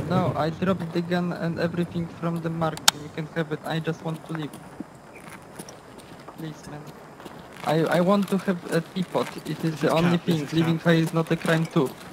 No, I dropped the gun and everything from the market. You can have it. I just want to leave. Please, man. I want to have a teapot. It is the only thing. Leaving her is not a crime too.